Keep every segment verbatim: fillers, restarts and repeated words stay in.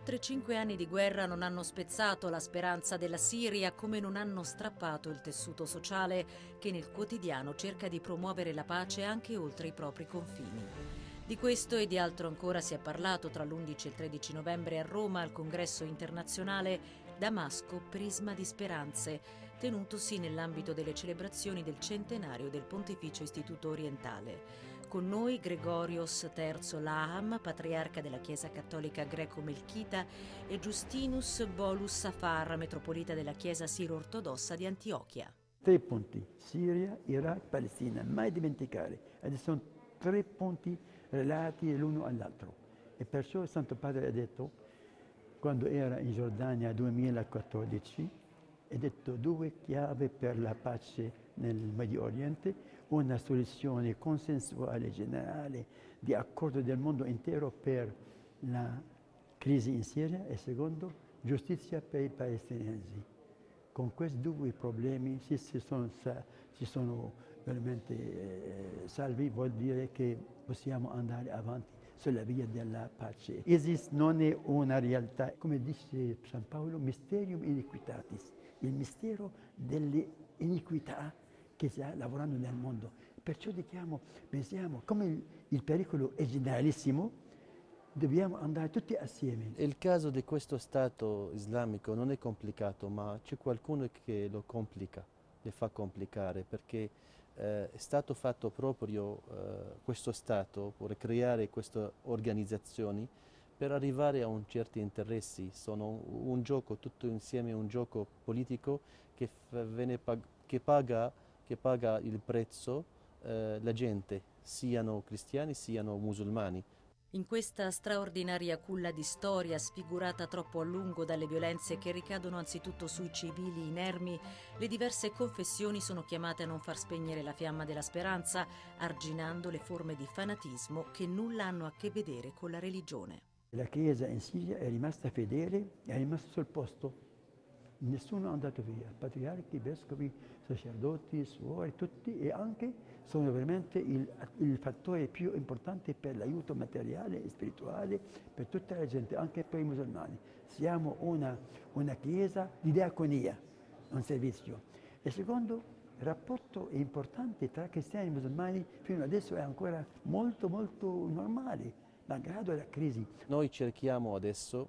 Oltre cinque anni di guerra non hanno spezzato la speranza della Siria, come non hanno strappato il tessuto sociale che nel quotidiano cerca di promuovere la pace anche oltre i propri confini. Di questo e di altro ancora si è parlato tra l'undici e il tredici novembre a Roma al congresso internazionale Damasco Prisma di Speranze, tenutosi nell'ambito delle celebrazioni del centenario del Pontificio Istituto Orientale. Con noi Gregorios terzo Laham, patriarca della Chiesa Cattolica Greco-Melchita, e Justinus Bolus Safar, metropolita della Chiesa Siro-Ortodossa di Antiochia. Tre punti: Siria, Iraq, Palestina, mai dimenticare. Ed sono tre punti relati l'uno all'altro. E perciò il Santo Padre ha detto, quando era in Giordania nel duemilaquattordici, ha detto due chiavi per la pace nel Medio Oriente: una soluzione consensuale generale di accordo del mondo intero per la crisi in Siria e secondo, giustizia per i palestinesi. Con questi due problemi, se si sono, si sono veramente eh, salvi, vuol dire che possiamo andare avanti sulla via della pace. ISIS non è una realtà, come dice San Paolo, mysterium iniquitatis, il mistero delle iniquità che sta lavorando nel mondo. Perciò diciamo, pensiamo, come il, il pericolo è generalissimo, dobbiamo andare tutti assieme. Il caso di questo Stato islamico non è complicato, ma c'è qualcuno che lo complica, le fa complicare, perché eh, è stato fatto proprio eh, questo Stato per creare queste organizzazioni per arrivare a un certi interessi. Sono un gioco tutto insieme, un gioco politico che, viene pag che, paga, che paga il prezzo eh, la gente, siano cristiani siano musulmani. In questa straordinaria culla di storia, sfigurata troppo a lungo dalle violenze che ricadono anzitutto sui civili inermi, le diverse confessioni sono chiamate a non far spegnere la fiamma della speranza, arginando le forme di fanatismo che nulla hanno a che vedere con la religione. La Chiesa in Siria è rimasta fedele, è rimasta sul posto. Nessuno è andato via, patriarchi, vescovi, sacerdoti, suori, tutti, e anche sono veramente il, il fattore più importante per l'aiuto materiale e spirituale per tutta la gente, anche per i musulmani. Siamo una, una chiesa di diaconia, un servizio. E secondo, il rapporto è importante tra cristiani e musulmani, fino adesso è ancora molto molto normale, malgrado la crisi. Noi cerchiamo adesso,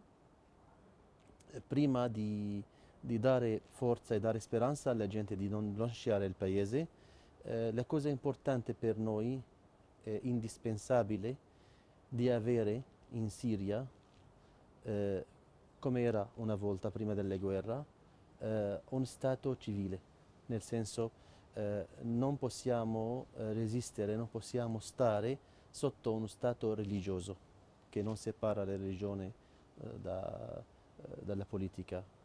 prima di di dare forza e dare speranza alla gente di non lasciare il paese. Eh, la cosa importante per noi, è indispensabile, di avere in Siria, eh, come era una volta prima della guerra, eh, un Stato civile, nel senso eh, non possiamo eh, resistere, non possiamo stare sotto uno Stato religioso che non separa la religione eh, da, eh, dalla politica.